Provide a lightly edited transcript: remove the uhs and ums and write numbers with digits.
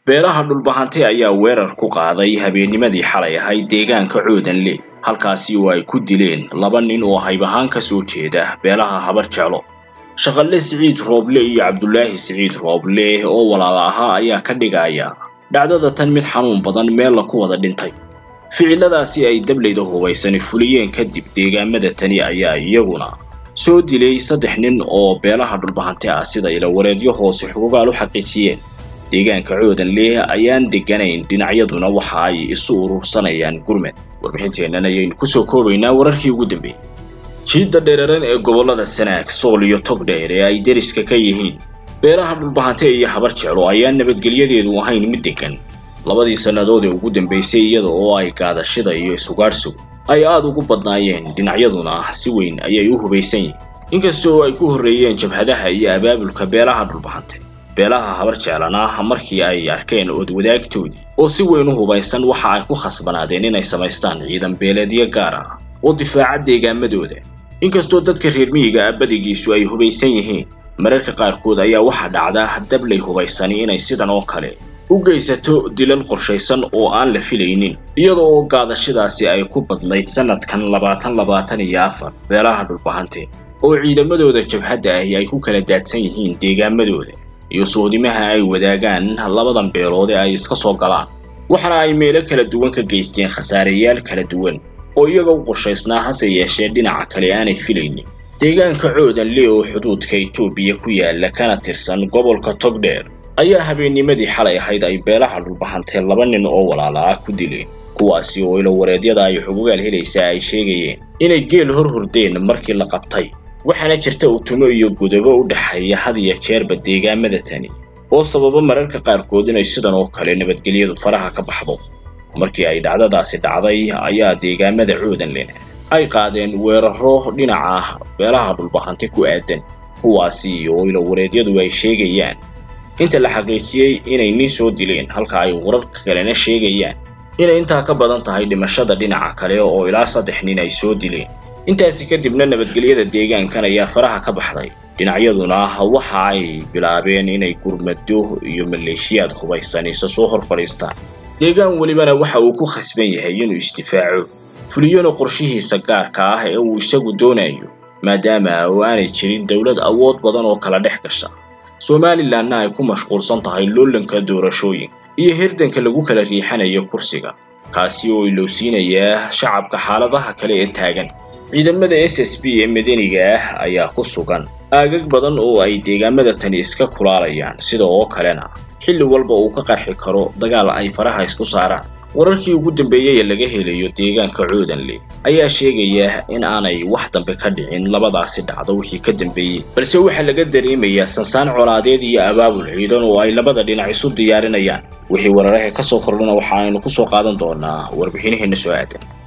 beelaha dhulbahantay ayaa weerar ku qaaday habeennimadii xalay ahayd deegaanka Coodanle halkaasi oo ay ku dileen 2 nin oo hayb ahaan ka soo jeeda beelaha Habar Jeclo. Shaqaale Siciid Rooble iyo Cabdullaahi Siciid Rooble oo walaal ahaa ayaa ka dhigaya dhacdada tan mid xanuun badan meel la ku wada dhintay. ficiladaasi ay dableyda hubaysan fuliyeen kadib deegaamada tani ayaa iyaguna soo dilay 3 nin oo beelaha dhulbahantay ah sida ila wareedyo hoose xuquuqaal u xaqiijiyeen. deegaanka Coodanle ayaan deganayn dhinacyaduna waxa ay isu urursanayaan gurmad. warbixinteena ayaynu ku soo koobaynaa wararkii ugu dambeeyay. jiida dheeraran ee gobolada Sanaag, Sool iyo Togdheer ee ay deriska ka yihiin beelaha dhulbahantay iyo Habar Jeclo ayaa nabadgelyadeedu ahayn mid degan. labadii sanadood ee ugu dambeysay iyada oo ay gaadashada iyo isugaarsigu ay aad ugu badnaayeen dhinacyaduna si weyn ayay u hubaysan yihiin. inkastoo ay ku horeeyeen jabhadaha iyo abaabulka beelaha dhulbahantay, beelaha Habar Jeclana markii ay arkeen oo wadaagtoodii oo si weyn u hubaysan waxa ay ku khasbanaadeen inay sameystaan ciidan beeleedyo gaar ah oo difaaca deegaamadooda. inkastoo dadka reer miyiga badigiisu ay hubaysan yihiin, mararka qaarkood ayaa waxa dhacda dabley hubaysan inay sidan oo kale u geysato dilal qorshaysan oo aan la filaynin, iyadoo gaadashadaasi ay ku badnayd sanadkan 2024 beelaha dhulbahantay oo ciidamadooda jabhada ah ay ku kala daadsan yihiin deegaamadooda iyo soodimaha ay wadaagaan labadan beelood ee ay iska soo galaan. waxana ay meelo kala duwan ka geysteen khasaareyaal kala duwan oo iyaga u qorshaysnaa hase yeeshee dhinaca kale aanay filaynin. deegaanka Coodanle oo xuduudka Itoobiya ku yaala kana tirsan gobolka Togdheer ayaa habeennimadii xalay ahayd ay beelaha dhulbahantay 2 nin oo walaal ah ku dileen, kuwaasi oo ila wareedyada ay xuquuqaal helaysaa ay sheegayeen inay geel hordeen markii la qabtay. waxaana jirta utumo iyo gudabo u dhaxeeya had iyo jeerba deegaamada tani oo sababa mararka qaarkood inay sidan oo kale nabadgelyadu faraha ka baxdo. markii ay dhacdadaasi dhacday ayaa deegaamada Coodanle ay qaadeen weeraro dhinaca beelaha dhulbahantay ku aadan, kuwaasi oo ila wareedyadu ay sheegayaan inta la xaqiijiyay inay nin soo dileen halka ay wararka kalena sheegayaan inay inta ka badan tahay dhimashada dhinaca kale oo ilaa 3 nin ay soo dileen. intaasi kadibna nabadgelyada deegaankan ayaa faraha ka baxday, dhinacyaduna waxa ay bilaabeen inay gurmado iyo maleeshiyaad hubaysan isa soo hor fadhiistaan. deegaan walibana waxa uu ku khasban yahay inuu isdifaaco fuliyana qorshihiisa gaarka ah ee uu isagu doonayo, maadaama aanay jirin dawlad awood badan oo kala dhex gasha. Somaliland ay ku mashquulsan tahay loolanka doorashooyin iyo hirdanka lagu kala riixanayo kursiga, kaasi oo ilowsiinaya shacabka xaaladaha kale ee taagan. ciidamada SSB ee madaniga ah ayaa ku sugan aagag badan oo ay deegaamada tani iska kulaalayaan, sidoo kalena xilli walba uu ka qarxi karo dagaal ay faraha isku saaraan. wararkii ugu dambeeyay ee laga helayo deegaanka Coodanle ayaa sheegaya in aanay wax dambe ka dhicin labadaasi dhacdo wixii ka dambeeyay, balse waxa laga dareemayaa sansaan colaadeed iyo abaabul ciidan oo ay labada dhinac isu diyaarinayaan. wixii wararka ka soo kordhana waxa aynu ku soo qaadan doonaa warbixinaheena soo aadan.